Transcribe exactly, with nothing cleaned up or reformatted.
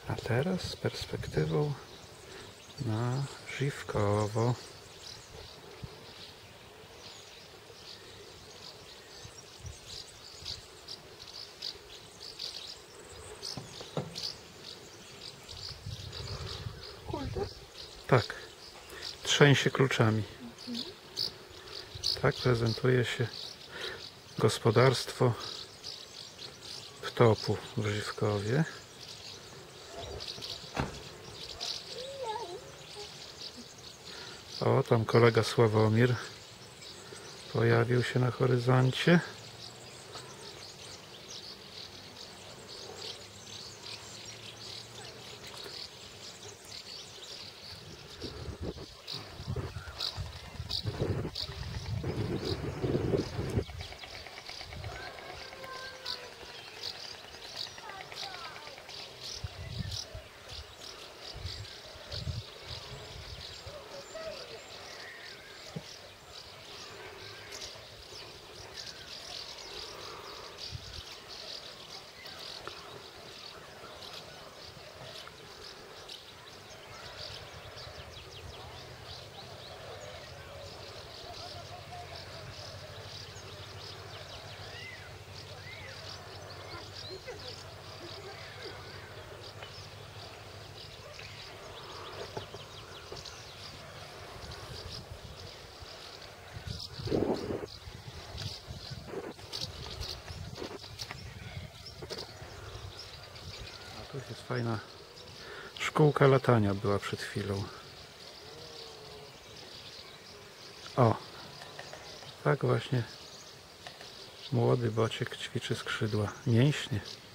A teraz z perspektywą na Żywkowo. Tak, trzęsie kluczami. Tak prezentuje się gospodarstwo Ptopu w Żywkowie. O, tam kolega Sławomir pojawił się na horyzoncie. A tu jest fajna szkółka latania, była przed chwilą. O, tak właśnie młody bociek ćwiczy skrzydła, mięśnie.